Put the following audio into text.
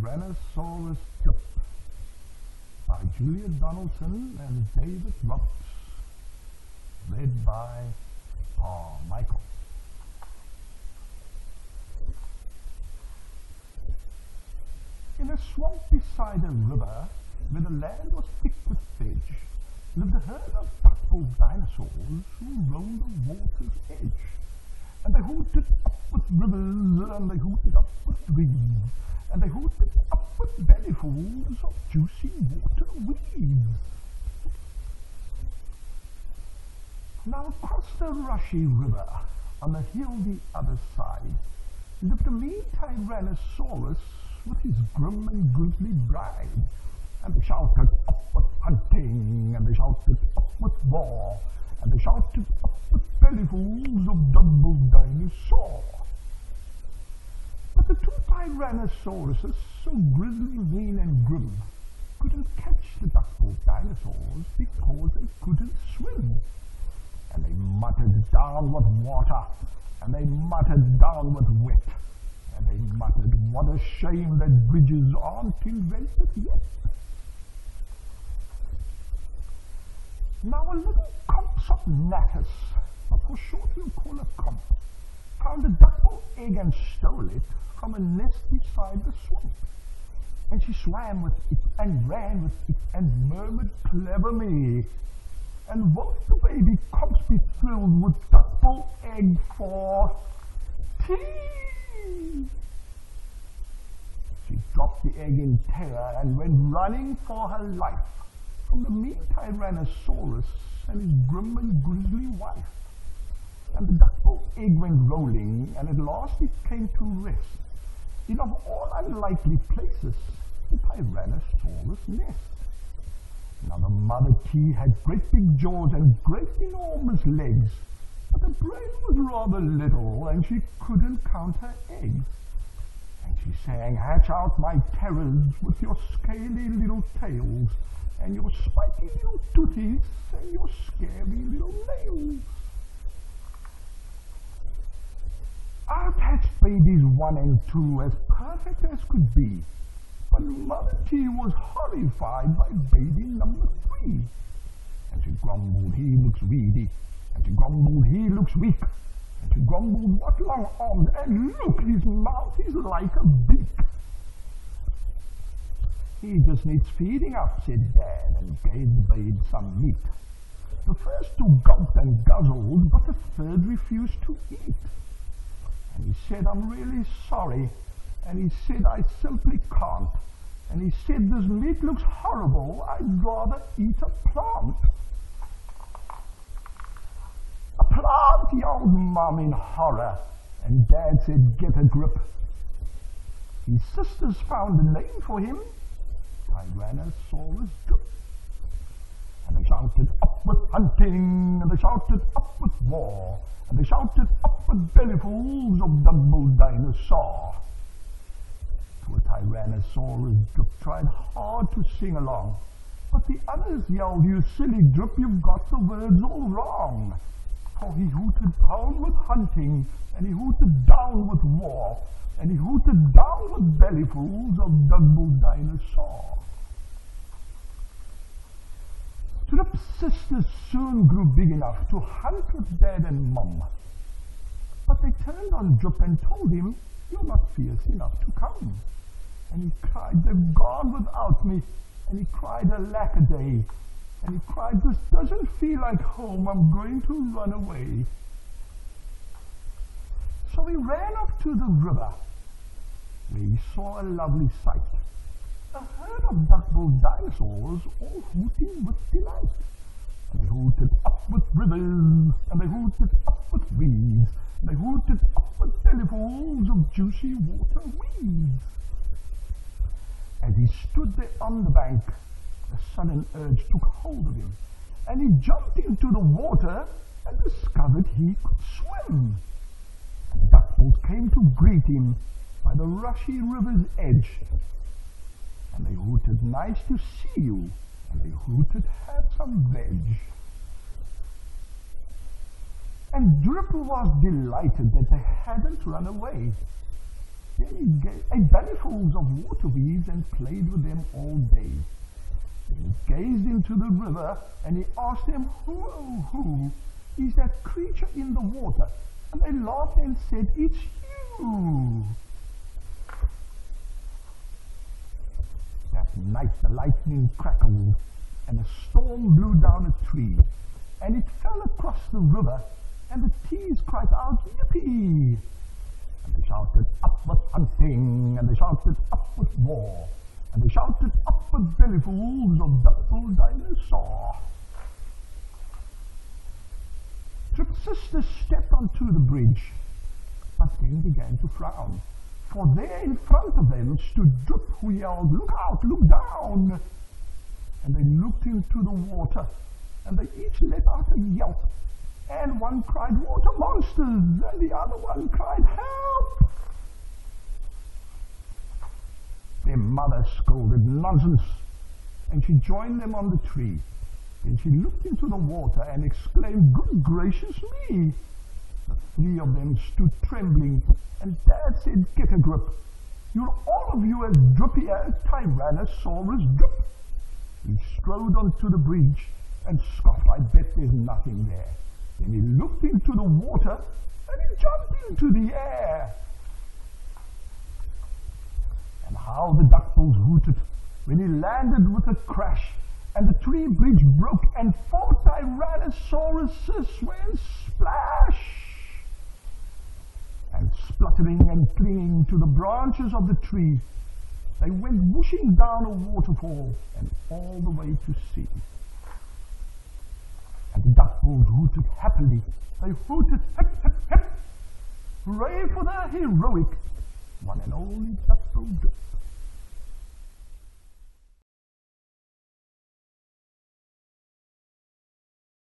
Tyrannosaurus Jup by Julia Donaldson and David Roberts, read by Paul Michael. In a swamp beside a river, where the land was thick with sedge, lived a herd of duck-billed dinosaurs who roamed the water's edge. And they hooted up with rivers, and they hooted up with reeds, and they hooted up with bellyfuls of juicy water weeds. Now across the rushy river, on the hill the other side, lived a mean Tyrannosaurus with his grim and grisly bride. And they shouted up with hunting, and they shouted up with war, and they shouted up with bellyfuls of double dinosaur. But the two Tyrannosauruses, so grisly, mean and grim, couldn't catch the duck-billed dinosaurs because they couldn't swim. And they muttered down with water, and they muttered down with wet, and they muttered, what a shame that bridges aren't invented yet. Now a little Compsognathus, but for short we'll call her Comp, found a duck-billed egg and stole it from a nest beside the swamp. And she swam with it and ran with it and murmured, clever me. And won't the baby Comps be filled with duck-billed egg for tea? She dropped the egg in terror and went running for her life from the mean Tyrannosaurus and his grim and grisly wife. And the duck-billed egg went rolling, and at last it came to rest in, of all unlikely places, the Tyrannosaurus nest. Now the mother tea had great big jaws and great enormous legs, but the brain was rather little, and she couldn't count her eggs. And she sang, hatch out my terrors with your scaly little tails, and your spiky little tooties, and your scary little nails. I've hatched babies 1 and 2 as perfect as could be, but Mother T was horrified by baby number 3. And she grumbled, he looks weedy, and she grumbled, he looks weak, and she grumbled, what long arms, and look, his mouth is like a beak. He just needs feeding up, said Dad, and gave the babe some meat. The first 2 gulped and guzzled, but the third refused to eat. And he said, I'm really sorry. And he said, I simply can't. And he said, this meat looks horrible. I'd rather eat a plant. A plant, yelled Mum in horror. And Dad said, get a grip. His sisters found a name for him, Tyrannosaurus Jup. And they shouted up with hunting, and they shouted up with war, and they shouted up with bellyfuls of double dinosaur. Poor Tyrannosaurus Jup tried hard to sing along, but the others yelled, you silly Jup, you've got the words all wrong. For he hooted down with hunting, and he hooted down with war, and he hooted down with bellyfuls of double dinosaur. Drup's sisters soon grew big enough to hunt with Dad and Mum. But they turned on Drup and told him, you're not fierce enough to come. And he cried, they've gone without me. And he cried, alackaday. And he cried, this doesn't feel like home, I'm going to run away. So he ran off to the river, where he saw a lovely sight. A herd of duck-billed dinosaurs all hooting with delight. And they hooted up with rivers, and they hooted up with reeds, and they hooted up with bellyfuls of juicy water weeds. As he stood there on the bank, a sudden urge took hold of him, and he jumped into the water and discovered he could swim. And the duck-bills came to greet him by the rushy river's edge. And they hooted, nice to see you, and they hooted, have some veg. And Drup was delighted that they hadn't run away. Then he ate bellyfuls of water weeds and played with them all day. Then he gazed into the river and he asked them, who is that creature in the water? And they laughed and said, it's you. That night the lightning crackled and a storm blew down a tree, and it fell across the river, and the tees cried out, yippee! And they shouted, up with hunting, and they shouted, up with war, and they shouted, up with bellyfuls of duckbill dinosaur. Trip's sister stepped onto the bridge, but then began to frown, for there in front of them stood Drip, who yelled, look out, look down! And they looked into the water, and they each let out a yelp, and one cried, water monsters, and the other one cried, help! Their mother scolded, nonsense, and she joined them on the tree. Then she looked into the water and exclaimed, good gracious me! The three of them stood trembling, and Dad said, get a grip. You're all of you as drippy as Tyrannosaurus Drip. He strode onto the bridge and scoffed, I bet there's nothing there. Then he looked into the water and he jumped into the air. And how the duckbills hooted when he landed with a crash, and the tree bridge broke and 4 Tyrannosauruses went splash! And spluttering and clinging to the branches of the tree, they went whooshing down a waterfall and all the way to sea. And the duckbills hooted happily. They hooted, hip, hip, hip! Hooray for the heroic one and only duckbill Drip.